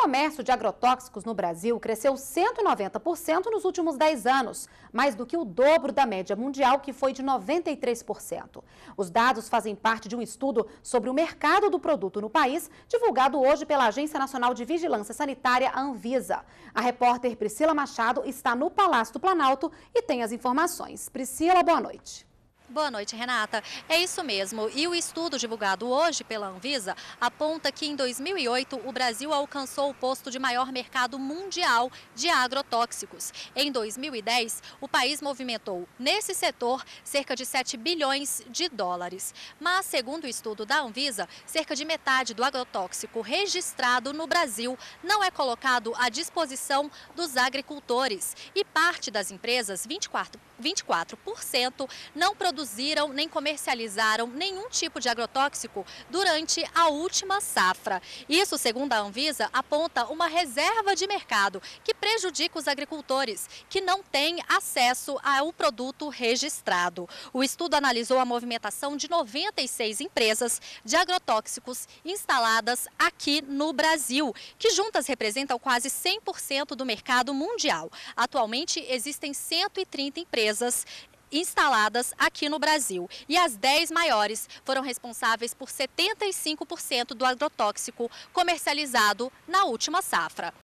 comércio de agrotóxicos no Brasil cresceu 190% nos últimos 10 anos, mais do que o dobro da média mundial, que foi de 93%. Os dados fazem parte de um estudo sobre o mercado do produto no país, divulgado hoje pela Agência Nacional de Vigilância Sanitária, a Anvisa. A repórter Priscila Machado está no Palácio do Planalto e tem as informações. Priscila, boa noite. Boa noite, Renata. É isso mesmo. E o estudo divulgado hoje pela Anvisa aponta que em 2008 o Brasil alcançou o posto de maior mercado mundial de agrotóxicos. Em 2010, o país movimentou nesse setor cerca de 7 bilhões de dólares. Mas, segundo o estudo da Anvisa, cerca de metade do agrotóxico registrado no Brasil não é colocado à disposição dos agricultores. E parte das empresas, 24%, não produziram nem comercializaram nenhum tipo de agrotóxico durante a última safra. Isso, segundo a Anvisa, aponta uma reserva de mercado que prejudica os agricultores que não têm acesso ao produto registrado. O estudo analisou a movimentação de 96 empresas de agrotóxicos instaladas aqui no Brasil, que juntas representam quase 100% do mercado mundial. Atualmente, existem 130 empresas instaladas aqui no Brasil. E as 10 maiores foram responsáveis por 75% do agrotóxico comercializado na última safra.